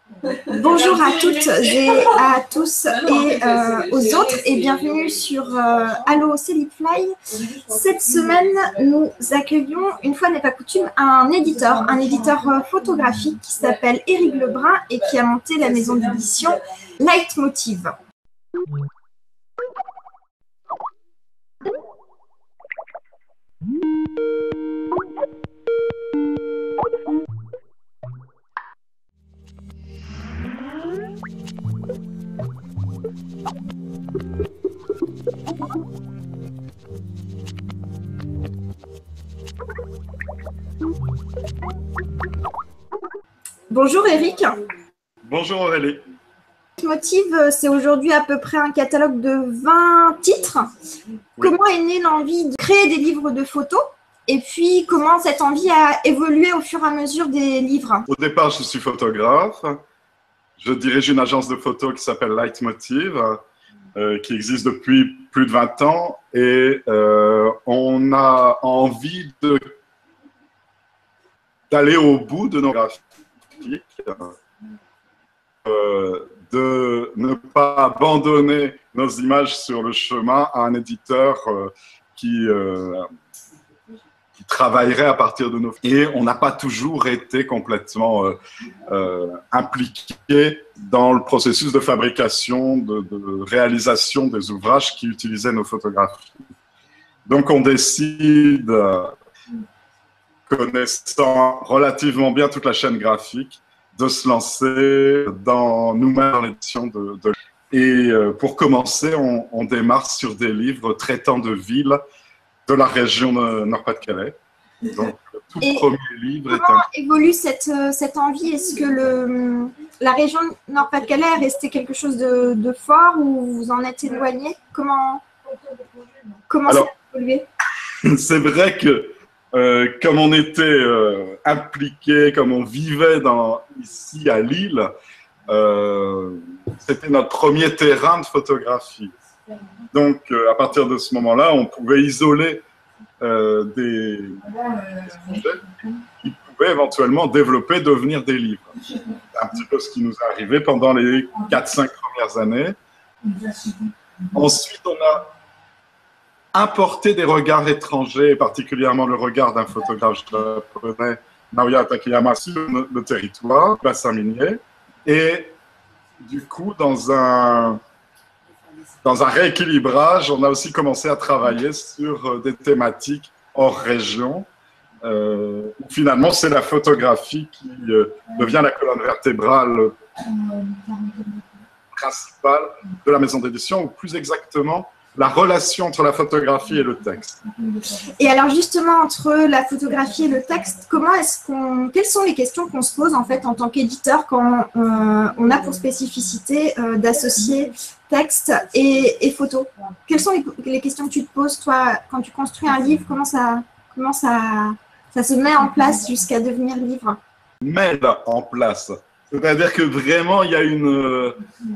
Bonjour à toutes et à tous et aux autres et bienvenue sur Allo Celibfly. Cette semaine, nous accueillons, une fois n'est pas coutume, un éditeur photographique qui s'appelle Éric Lebrun et qui a monté la maison d'édition Leitmotiv. Bonjour Éric. Bonjour Aurélie. Leitmotiv, c'est aujourd'hui à peu près un catalogue de 20 titres. Oui. Comment est née l'envie de créer des livres de photos? Et puis, comment cette envie a évolué au fur et à mesure des livres? Au départ, je suis photographe. Je dirige une agence de photos qui s'appelle Leitmotiv, qui existe depuis plus de 20 ans. Et on a envie d'aller au bout de nos graphiques, de ne pas abandonner nos images sur le chemin à un éditeur qui travaillerait à partir de nos... Et on n'a pas toujours été complètement impliqué dans le processus de fabrication, de réalisation des ouvrages qui utilisaient nos photographies. Donc on décide, connaissant relativement bien toute la chaîne graphique, de se lancer nous-mêmes dans l'édition Et pour commencer, on démarre sur des livres traitant de villes de la région de Nord-Pas-de-Calais. Donc, le tout premier livre est comment évolue cette envie? Est-ce que la région Nord-Pas-de-Calais est restée quelque chose de fort ou vous en êtes éloigné? Comment ça a évolué? C'est vrai que comme on était impliqué, comme on vivait ici à Lille, c'était notre premier terrain de photographie. Donc, à partir de ce moment-là, on pouvait isoler des sujets qui pouvaient éventuellement devenir des livres. C'est un petit peu ce qui nous est arrivé pendant les 4-5 premières années. Ensuite, on a importé des regards étrangers, particulièrement le regard d'un photographe japonais, Naoya Takayama, sur le territoire, bassin minier. Et du coup, dans un rééquilibrage, on a aussi commencé à travailler sur des thématiques hors région, où finalement c'est la photographie qui devient la colonne vertébrale principale de la maison d'édition, ou plus exactement la relation entre la photographie et le texte. Et alors justement, entre la photographie et le texte, quelles sont les questions qu'on se pose en fait en tant qu'éditeur quand on a pour spécificité d'associer texte et photo? Quelles sont les questions que tu te poses, toi, quand tu construis un livre? Comment ça se met en place jusqu'à devenir livre? Met en place. C'est-à-dire que vraiment, il y a une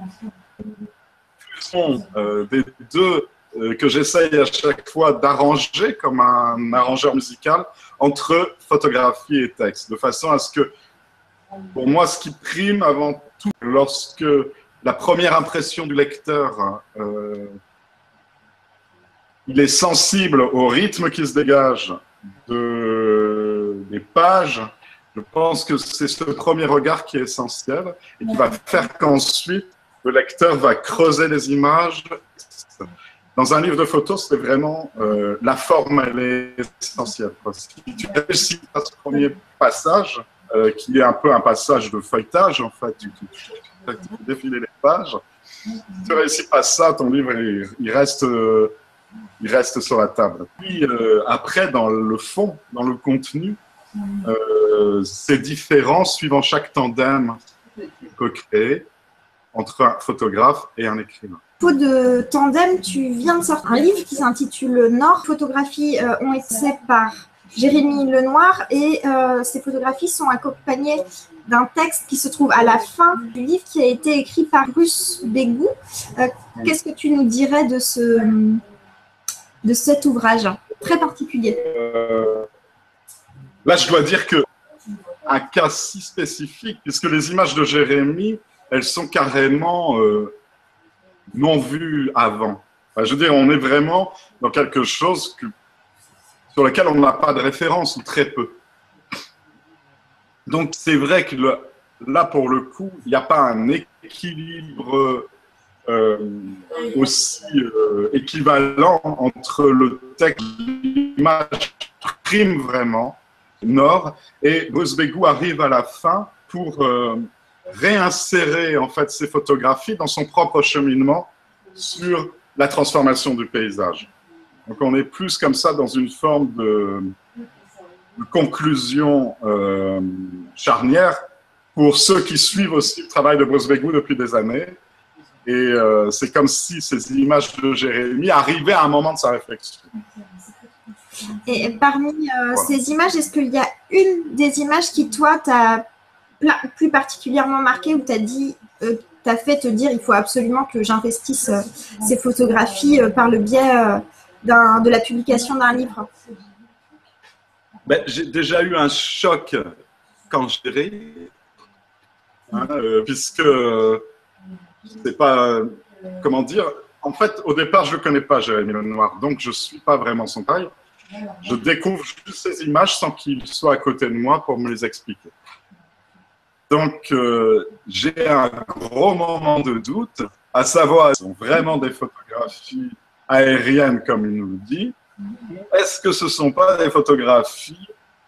fusion des deux que j'essaye à chaque fois d'arranger comme un arrangeur musical entre photographie et texte, de façon à ce que, pour moi, ce qui prime avant tout, lorsque la première impression du lecteur, il est sensible au rythme qui se dégage des pages, je pense que c'est ce premier regard qui est essentiel et qui va faire qu'ensuite, le lecteur va creuser les images. Dans un livre de photos, c'est vraiment la forme, elle est essentielle. Si tu réussis à ce premier passage, qui est un peu un passage de feuilletage, en fait, tu défiles les pages. Si tu réussis pas ça, ton livre, il reste sur la table. Puis après, dans le fond, dans le contenu, c'est différent suivant chaque tandem qu'on peut créer entre un photographe et un écrivain. Pour de tandem, tu viens de sortir un livre qui s'intitule Nord. Les photographies ont été faites par Jérémy Lenoir et ces photographies sont accompagnées d'un texte qui se trouve à la fin du livre qui a été écrit par Bruce Bégou. Qu'est-ce que tu nous dirais de cet ouvrage très particulier? Là, je dois dire que un cas si spécifique, puisque les images de Jérémie, elles sont carrément non vues avant. Enfin, je veux dire, on est vraiment dans quelque chose sur lequel on n'a pas de référence, ou très peu. Donc, c'est vrai que là, pour le coup, il n'y a pas un équilibre aussi équivalent entre le texte et l'image prime vraiment, Nord, et Bruce Begou arrive à la fin pour réinsérer en fait ces photographies dans son propre cheminement sur la transformation du paysage. Donc on est plus comme ça dans une forme de conclusion charnière pour ceux qui suivent aussi le travail de Bruce Begou depuis des années. Et c'est comme si ces images de Jérémie arrivaient à un moment de sa réflexion. Et parmi ces images, est-ce qu'il y a une des images qui, toi, t'a plus particulièrement marqué, où t'as fait te dire il faut absolument que j'investisse ces photographies par le biais de la publication d'un livre? Ben, j'ai déjà eu un choc quand j'ai ri, puisque c'est pas, comment dire, en fait, au départ, je ne connais pas Jérémie Lenoir, donc je ne suis pas vraiment son travail. Je découvre juste ces images sans qu'il soit à côté de moi pour me les expliquer. Donc, j'ai un gros moment de doute, à savoir, ce sont vraiment des photographies aériennes, comme il nous le dit, est-ce que ce ne sont pas des photographies,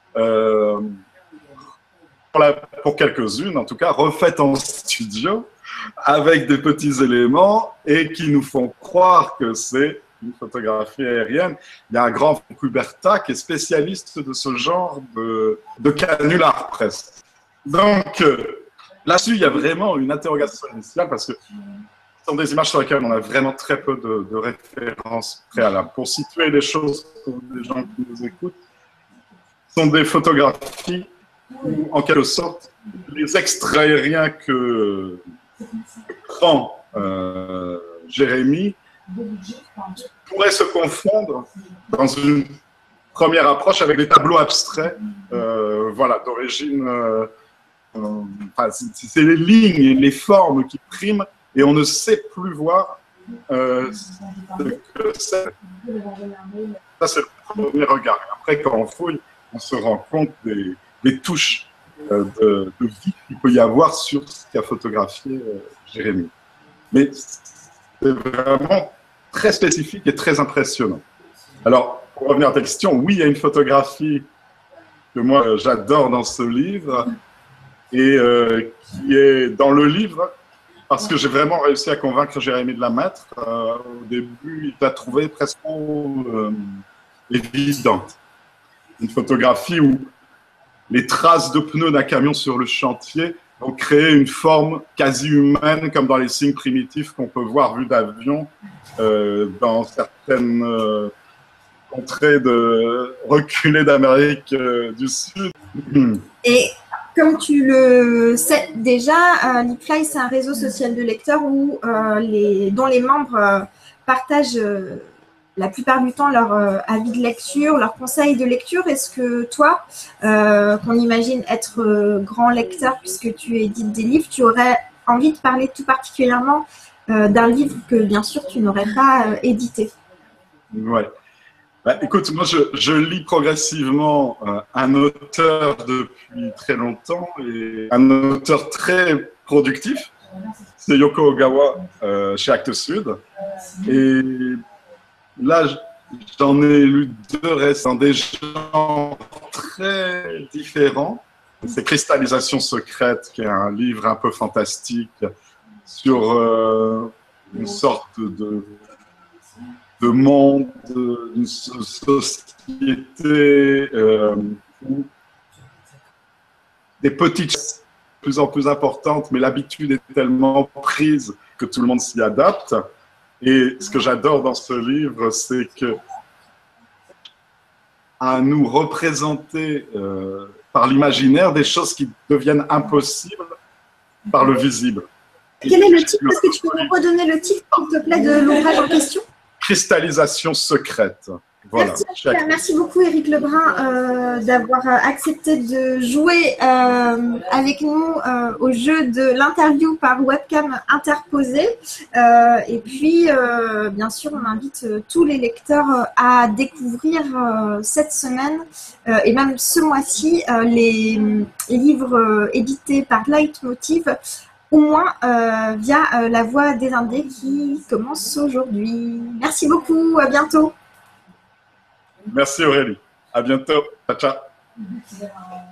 pour quelques-unes en tout cas, refaites en studio, avec des petits éléments et qui nous font croire que c'est une photographie aérienne. Il y a un grand Franck Huberta qui est spécialiste de ce genre de canular presque. Donc, là-dessus, il y a vraiment une interrogation initiale parce que ce sont des images sur lesquelles on a vraiment très peu de références préalables. Pour situer les choses pour les gens qui nous écoutent, ce sont des photographies où, en quelque sorte, les extraits aériens que prend Jérémie pourraient se confondre dans une première approche avec des tableaux abstraits, voilà, d'origine. C'est les lignes et les formes qui priment et on ne sait plus voir ce que c'est. Ça, c'est le premier regard. Après, quand on fouille, on se rend compte des touches de vie qu'il peut y avoir sur ce qu'a photographié Jérémie. Mais c'est vraiment très spécifique et très impressionnant. Alors, pour revenir à ta question, oui, il y a une photographie que moi j'adore dans ce livre et qui est dans le livre parce que j'ai vraiment réussi à convaincre Jérémie de la mettre. Au début, il l'a trouvée presque évidente. Une photographie où les traces de pneus d'un camion sur le chantier ont créé une forme quasi humaine, comme dans les signes primitifs qu'on peut voir vus d'avion dans certaines contrées reculées d'Amérique du Sud. Et comme tu le sais déjà, Leapfly, c'est un réseau social de lecteurs dont les membres partagent la plupart du temps leur avis de lecture, leurs conseils de lecture. Est-ce que toi, qu'on imagine être grand lecteur puisque tu édites des livres, tu aurais envie de parler tout particulièrement d'un livre que bien sûr tu n'aurais pas édité? Ouais. Bah, écoute, moi je lis progressivement un auteur depuis très longtemps et un auteur très productif, c'est Yoko Ogawa chez Actes Sud. Et là, j'en ai lu deux récents, des genres très différents. C'est Cristallisation secrète, qui est un livre un peu fantastique sur une sorte de monde, d'une société où des petites choses de plus en plus importantes, mais l'habitude est tellement prise que tout le monde s'y adapte. Et ce que j'adore dans ce livre, c'est que à nous représenter par l'imaginaire des choses qui deviennent impossibles par le visible. Quel est le titre? Est-ce que tu peux nous redonner le titre, s'il te plaît, de l'ouvrage en question? Cristallisation secrète. Voilà. Merci beaucoup Éric Lebrun d'avoir accepté de jouer avec nous au jeu de l'interview par webcam interposée. Et puis, bien sûr, on invite tous les lecteurs à découvrir cette semaine et même ce mois-ci les livres édités par Leitmotiv, au moins via La Voix des Indés qui commence aujourd'hui. Merci beaucoup, à bientôt. Merci Aurélie. À bientôt. Ciao, ciao.